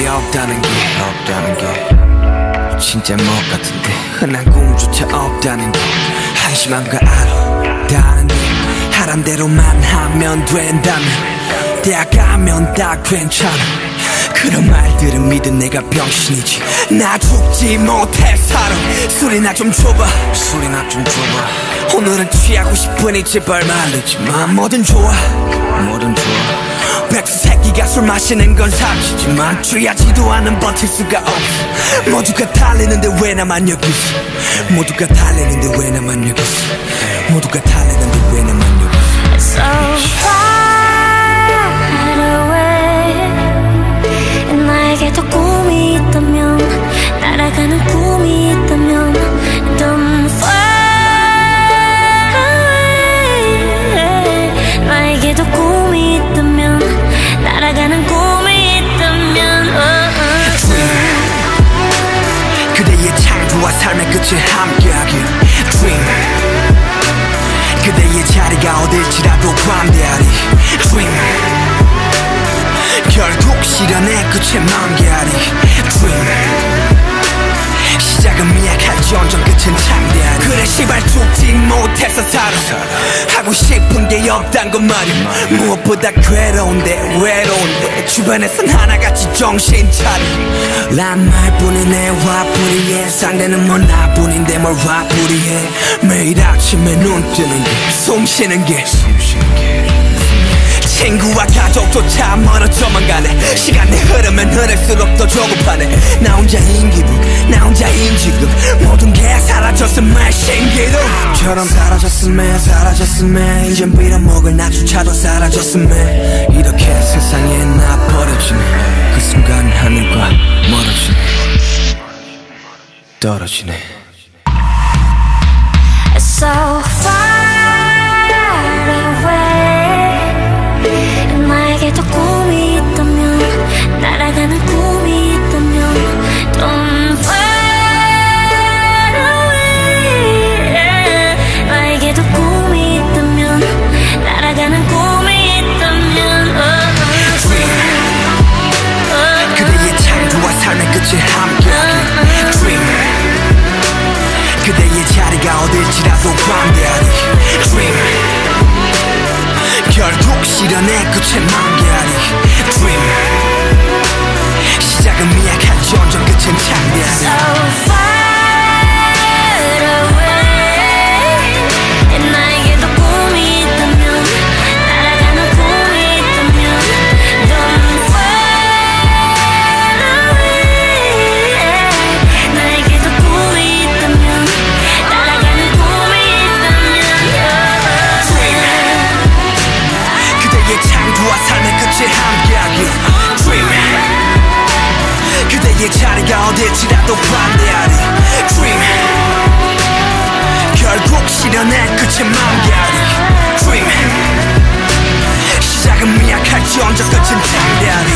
없다는 게 진짜 뭐 같은데 흔한 꿈조차 없다는 게 한심한 거 알아. 다른 게 하란 대로만 하면 된다면 대학 가면 다 괜찮아. 그런 말들은 믿은 내가 병신이지. 나 죽지 못해 살아. 술이나 좀 줘봐. 오늘은 취하고 싶으니 제발 말리지마. 뭐든 좋아. 백수 새끼가 술 마시는 건 사실이지만 취하지도 않은 버틸 수가 없어. 모두가 달리는데 왜 나만 여기 있어. 모두가 달리는데 왜 나만 여기 있어. 모두가 달리는데 왜 나만 여기 있어. So far away. 나에게도 꿈이 있다면 날아가는 꿈이 있다면 Don't fly away. 나에게도 꿈이 있다면 날아가는 꿈이 있다면 그대의 창조와 삶의 끝에 함께하길 Dream. 그대의 자리가 어딜지라도 관대하리 Dream. 결국 실현의 끝에 만개하리 Dream. 시작은 미약할지언정 끝은 창대하리. 그래 시발 죽지 못해서 살아. 하고 싶은 게 없단 건 말이야. 무엇보다 외로운데 주변에선 하나같이 정신 차려. 란 말뿐이네 화풀이해. 상대는 뭐 나뿐인데 뭘 화풀이해. 매일 아침에 눈 뜨는 게 숨 쉬는 게 친구와 가족조차 멀어져만 가네. 시간이 흐르면 흐를수록 더 조급하네. 나 혼자인 기분 나 혼자인 지금. 모든 게 사라졌음에 신기루처럼 사라졌음에 이젠 빌어먹을 나조차도 사라졌음에. 이렇게 세상에 나 버려지네. 그 순간 하늘과 멀어지네. 떨어지네. So far away. 나에게도 꿈이 있다면 날아가는 꿈이 있다면 Don't fly away. 나에게도 꿈이 있다면 날아가는 꿈이 있다면 그대의 창조와 삶의 끝에 함께하길 Dream. 그대의 자리가 어딜지라도 관대하리 Dream. 결국 실현의 끝에 만개하리 Dream. 시작은 미약할지언정 끝은 창대하리 So far away. 나에게도 꿈이 있다면 날아가는 꿈이 있다면 Don't fly away. 나에게도 꿈이 있다면 날아가는 꿈이 있다면 Dream. 그대의 창조와 삶의 끝에 함께하길 Dream. 그대의 자리가 어딜지라도 관대하리 Dream. 결국 실현의 끝에 만개하리 Dream. 시작은 미약할지언정 끝은 창대하리.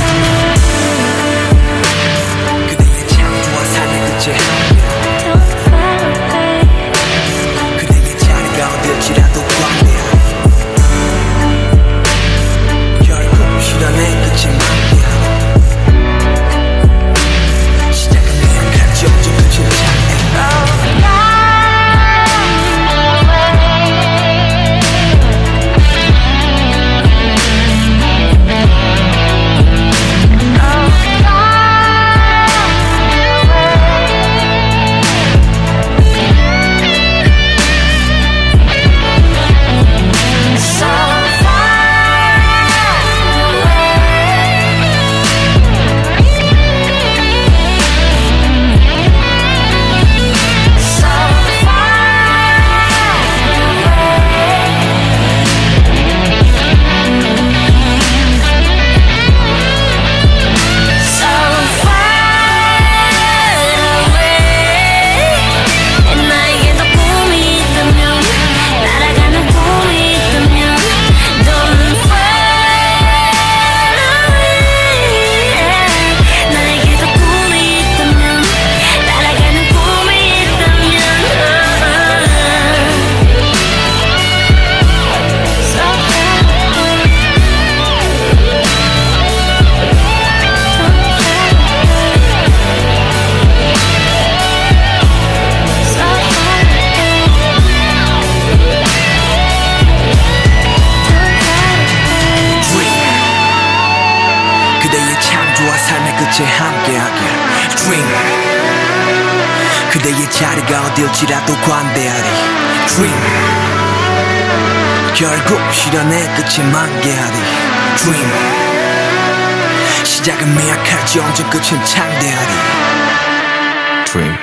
그대의 창조와 삶의 끝에 함께하리. 그대의 자리가 어딜지라도 관대하리. 결국 실현의 끝에 만개하리. 시작은 미약할지언정 끝은 창대하리. 끝에 함께하길 Dream 그대의 자리가 어딜지라도 관대하리 Dream 결국 실현의 끝에 만개하리 Dream 시작은 미약할지 언제 끝은 창대하리 Dream